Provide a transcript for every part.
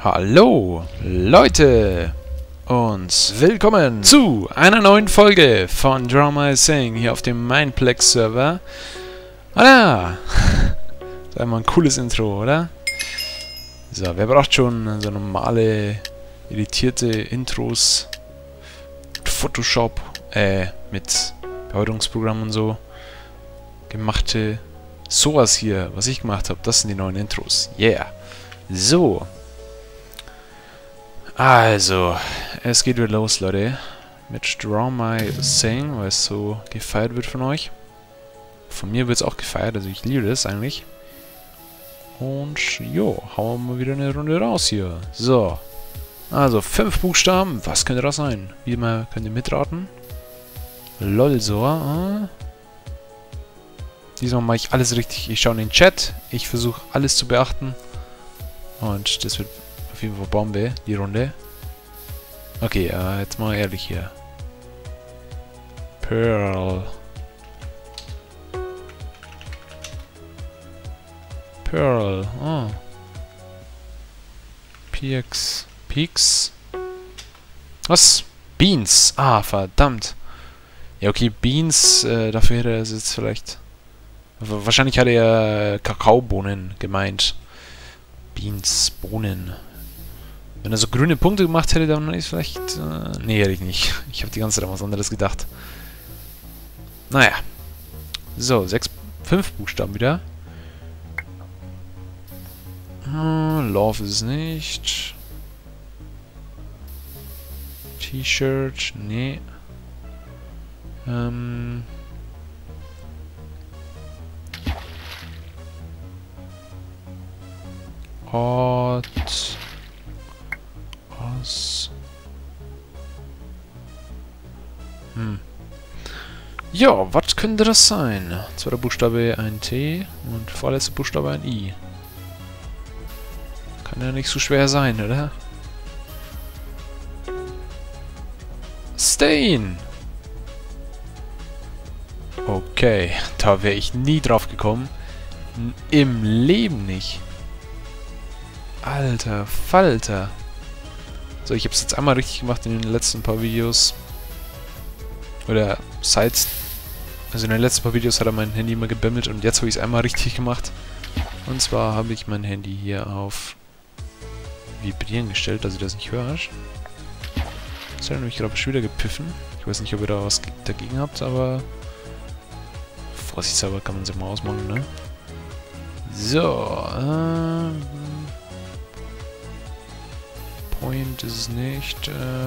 Hallo Leute und willkommen zu einer neuen Folge von Drama is Saying hier auf dem Mineplex Server. Voilà! Das ist einmal ein cooles Intro, oder? So, wer braucht schon so normale, editierte Intros mit Photoshop, mit Bearbeitungsprogrammen und so gemachte sowas hier, was ich gemacht habe, das sind die neuen Intros. Yeah! So. Also, es geht wieder los, Leute. Mit Drama is Saying, weil es so gefeiert wird von euch. Von mir wird es auch gefeiert, also ich liebe das eigentlich. Und jo, hauen wir mal wieder eine Runde raus hier. So. Also, 5 Buchstaben. Was könnte das sein? Wie immer könnt ihr mitraten. Lolsor. Diesmal mache ich alles richtig. Ich schaue in den Chat. Ich versuche alles zu beachten. Und das wird auf jeden Fall Bombe, die Runde. Okay, jetzt mal ehrlich hier. Pearl. Pearl, oh. Peaks. Peaks? Was? Beans. Ah, verdammt. Ja, okay, Beans, dafür hätte er es jetzt vielleicht... Wahrscheinlich hat er Kakaobohnen gemeint. Beans, Bohnen. Wenn er so grüne Punkte gemacht hätte, dann ist vielleicht... nee, hätte ich nicht. Ich habe die ganze Zeit an was anderes gedacht. Naja. So, 5 Buchstaben wieder. Love ist es nicht. T-Shirt, nee. Hot. Aus. Ja, was könnte das sein? Zweiter Buchstabe ein T und vorletzter Buchstabe ein I. Kann ja nicht so schwer sein, oder? Stain! Okay, da wäre ich nie drauf gekommen. Im Leben nicht. Alter Falter. So, ich habe es jetzt einmal richtig gemacht in den letzten paar Videos. Oder seit... Also in den letzten paar Videos hat er mein Handy immer gebimmelt und jetzt habe ich es einmal richtig gemacht. Und zwar habe ich mein Handy hier auf Vibrieren gestellt, dass ihr das nicht hört. Das hat nämlich gerade schon wieder gepfiffen. Ich weiß nicht, ob ihr da was dagegen habt, aber... Vorsichtshalber kann man es ja mal ausmachen, ne? So, Point ist es nicht,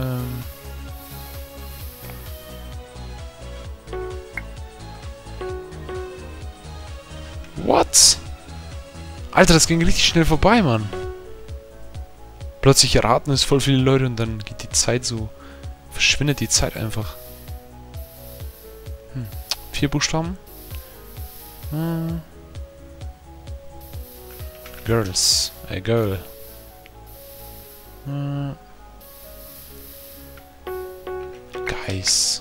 What? Alter, das ging richtig schnell vorbei, Mann. Plötzlich raten es voll viele Leute und dann geht die Zeit so... Verschwindet die Zeit einfach. 4 Buchstaben. Girls. A girl. Guys.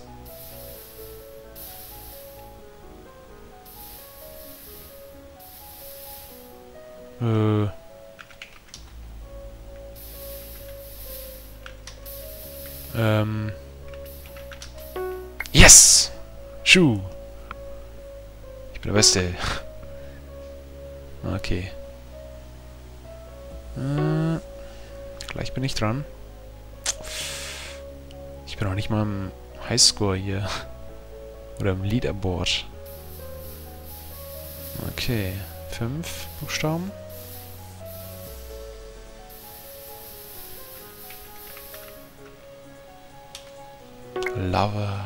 Yes! Schuh! Ich bin der Beste. Okay. Gleich bin ich dran. Ich bin noch nicht mal im Highscore hier. Oder im Leaderboard. Okay. 5 Buchstaben. Lover.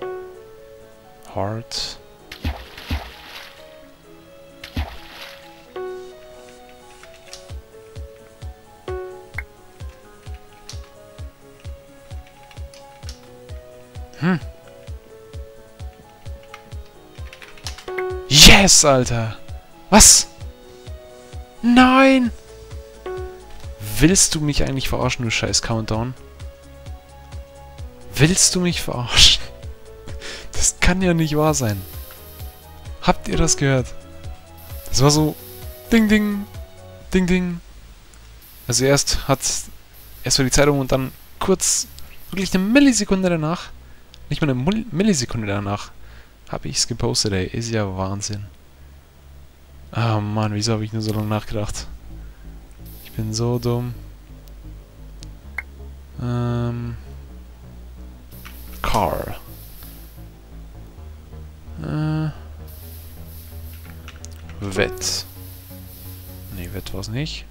Heart. Yes, Alter! Was? Nein! Willst du mich eigentlich verarschen, du scheiß Countdown? Willst du mich verarschen? Das kann ja nicht wahr sein. Habt ihr das gehört? Das war so... Ding, ding. Ding, ding. Also erst war die Zeit um und dann kurz, wirklich eine Millisekunde danach, nicht mal eine Millisekunde danach, habe ich es gepostet, ey. Ist ja Wahnsinn. Ah Mann, wieso habe ich nur so lange nachgedacht? Ich bin so dumm. Car. Wett. Nee, Wett war's nicht.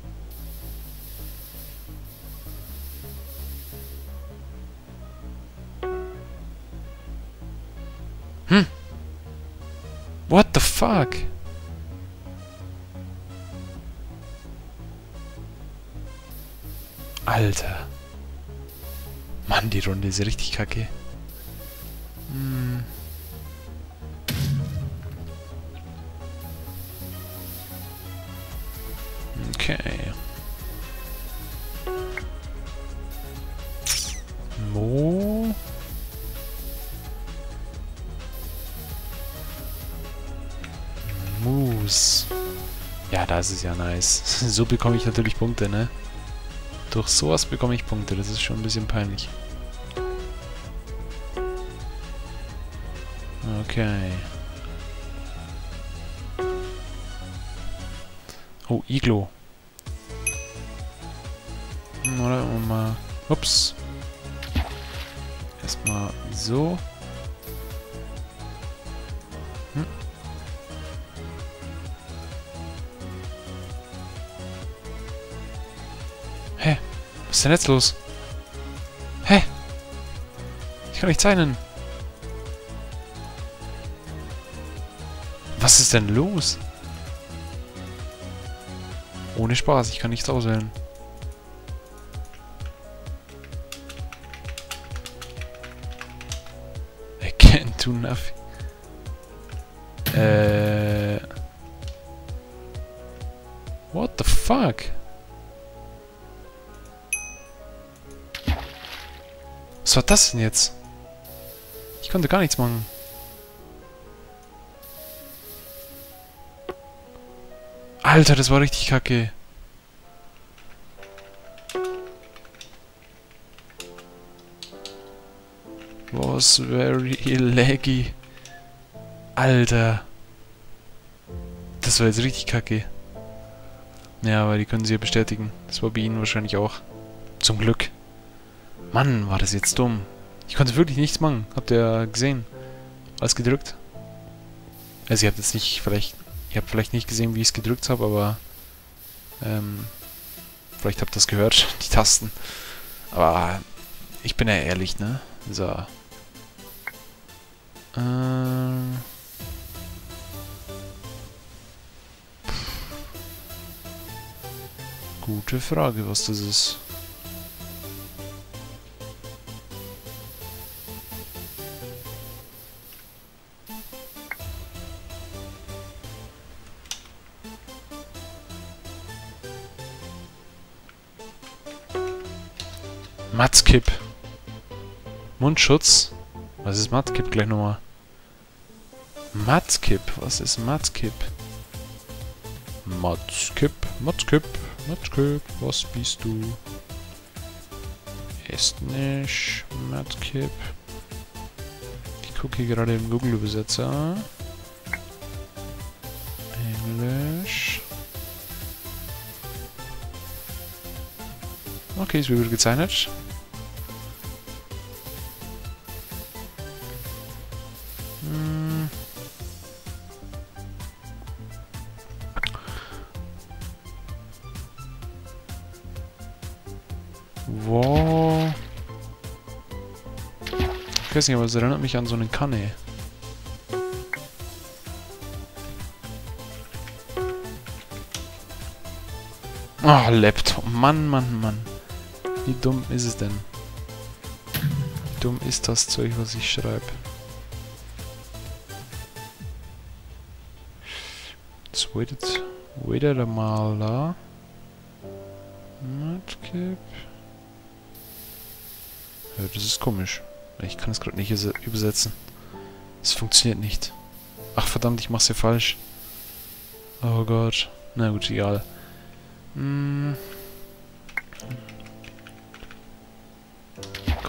What the fuck? Alter. Mann, die Runde ist richtig kacke. Okay. Mo. Moose. Ja, das ist ja nice. So bekomme ich natürlich Punkte, ne? Durch sowas bekomme ich Punkte. Das ist schon ein bisschen peinlich. Okay. Oh, Iglo. Oder mal... Ups. Erstmal so. Hä? Was ist denn jetzt los? Hä? Ich kann nicht zeichnen. Was ist denn los? Ohne Spaß, ich kann nichts auswählen. I can't do nothing. What the fuck? Was war das denn jetzt? Ich konnte gar nichts machen. Alter, das war richtig kacke. Was very laggy. Alter. Das war jetzt richtig kacke. Ja, aber die können sie ja bestätigen. Das war bei ihnen wahrscheinlich auch. Zum Glück. Mann, war das jetzt dumm. Ich konnte wirklich nichts machen. Habt ihr gesehen? Alles gedrückt? Also ihr habt jetzt nicht vielleicht... Ihr habt vielleicht nicht gesehen, wie ich es gedrückt habe, aber... vielleicht habt ihr das gehört, die Tasten. Aber ich bin ja ehrlich, ne? So. Gute Frage, was das ist. Matzkip. Mundschutz. Was ist Matzkip? Gleich nochmal. Matzkip. Was ist Matzkip? Matzkip. Matzkip. Matzkip. Was bist du? Estnisch. Matzkip. Ich gucke hier gerade im Google-Übersetzer. Englisch. Okay, es wird gezeichnet. Wow. Ich weiß nicht, aber es erinnert mich an so eine Kanne. Ah, oh, Laptop. Mann, Mann, Mann. Wie dumm ist es denn? Wie dumm ist das Zeug, was ich schreibe? Jetzt waitet mal da. Matkip. Ja, das ist komisch. Ich kann es gerade nicht übersetzen. Es funktioniert nicht. Ach verdammt, ich mach's ja falsch. Oh Gott. Na gut, egal.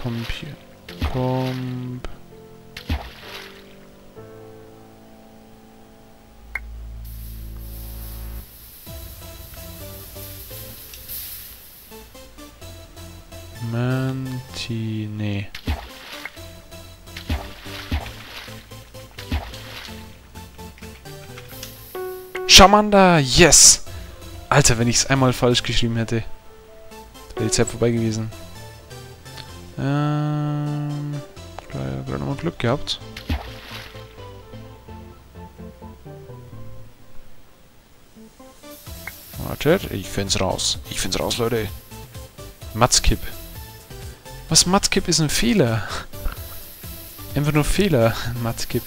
Mantine. Charmander, yes! Alter, wenn ich es einmal falsch geschrieben hätte, wäre die Zeit vorbei gewesen. Gerade nochmal Glück gehabt. Wartet, ich find's raus. Ich find's raus, Leute. Matzkip. Was? Matzkip ist ein Fehler. Einfach nur Fehler, Matzkip.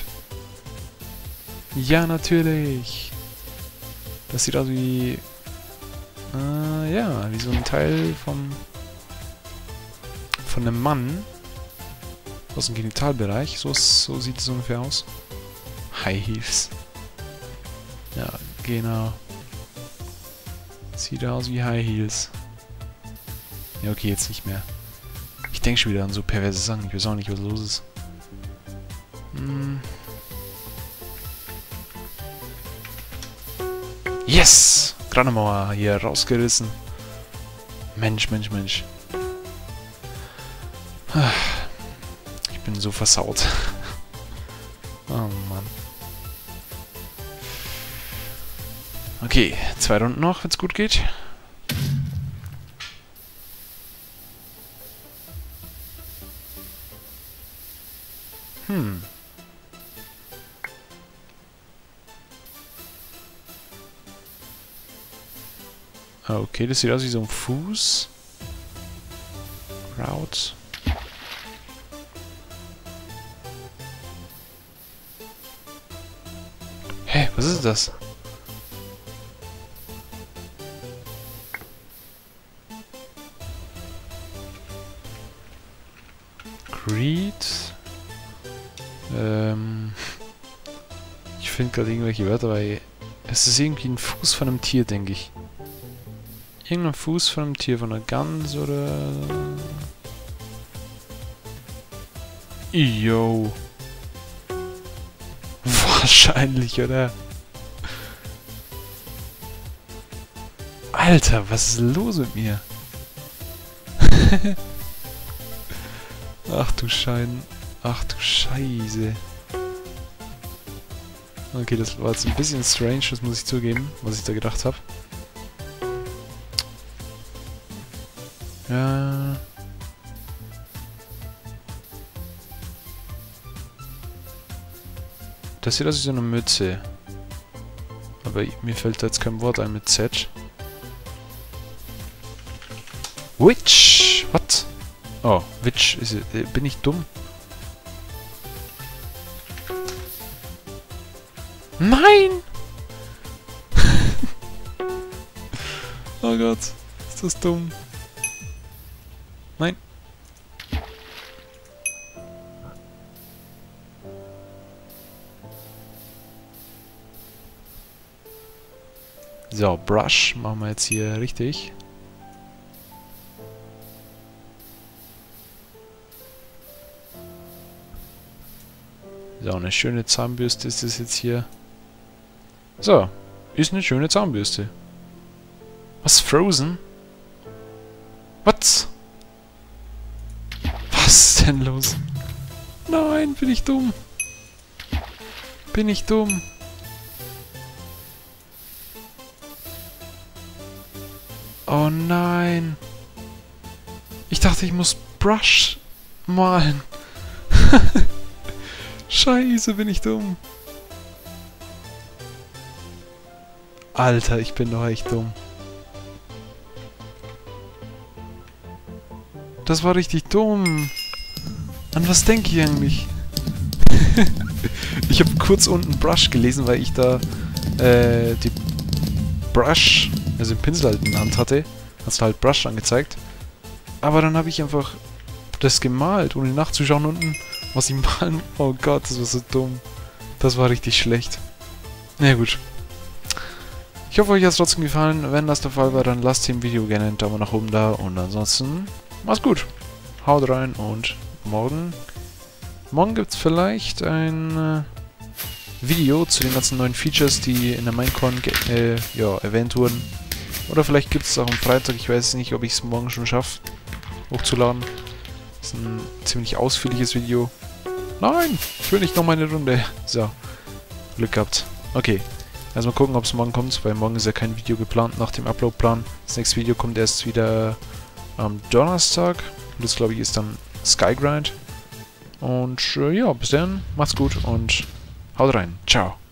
Ja, natürlich. Das sieht aus wie... ja, wie so ein Teil von einem Mann. Aus dem Genitalbereich. So sieht es ungefähr aus. High Heels. Ja, genau. Sieht aus wie High Heels. Ja, okay, jetzt nicht mehr. Ich denke schon wieder an so perverse Sachen. Ich weiß auch nicht, was los ist. Yes! Granamauer hier rausgerissen. Mensch, Mensch, Mensch. Ich bin so versaut. Oh Mann. Okay, 2 Runden noch, wenn es gut geht. Okay, das sieht aus wie so ein Fuß. Route. Hä, was ist das? Creed. Ich finde gerade irgendwelche Wörter, weil es ist irgendwie ein Fuß von einem Tier, denke ich. Irgendein Fuß von einem Tier, von einer Gans oder... Yo. Wahrscheinlich, oder? Alter, was ist los mit mir? Ach du Schein. Ach du Scheiße. Okay, das war jetzt ein bisschen strange, das muss ich zugeben, was ich da gedacht habe. Ja. Das sieht aus wie so eine Mütze. Aber mir fällt da jetzt kein Wort ein mit Z. Witch! What? Oh, Witch ist... bin ich dumm? Nein! Oh Gott, ist das dumm. Nein. So, Brush machen wir jetzt hier richtig. So, eine schöne Zahnbürste ist das jetzt hier. So, ist eine schöne Zahnbürste. Was? Frozen? Was? Was ist denn los? Nein, bin ich dumm. Bin ich dumm. Oh nein. Ich dachte, ich muss Brush malen. Scheiße, bin ich dumm. Alter, ich bin doch echt dumm. Das war richtig dumm. An was denke ich eigentlich? Ich habe kurz unten Brush gelesen, weil ich da die Brush, also den Pinsel halt in der Hand hatte. Hast du halt Brush angezeigt. Aber dann habe ich einfach das gemalt, ohne nachzuschauen unten, was ich malen... Oh Gott, das war so dumm. Das war richtig schlecht. Na ja, gut. Ich hoffe, euch hat es trotzdem gefallen. Wenn das der Fall war, dann lasst dem Video gerne einen Daumen nach oben da. Und ansonsten, mach's gut. haut rein und morgen gibt es vielleicht ein Video zu den ganzen neuen Features, die in der Minecon erwähnt wurden. Oder vielleicht gibt es auch am Freitag, ich weiß nicht, ob ich es morgen schon schaffe, hochzuladen. Das ist ein ziemlich ausführliches Video. Nein, ich will nicht noch mal eine Runde. So, Glück gehabt. Okay, also mal gucken, ob es morgen kommt, weil morgen ist ja kein Video geplant nach dem Upload-Plan. Das nächste Video kommt erst wieder am Donnerstag. Und das, glaube ich, ist dann Skygrind. Und ja, bis dann, macht's gut und haut rein. Ciao.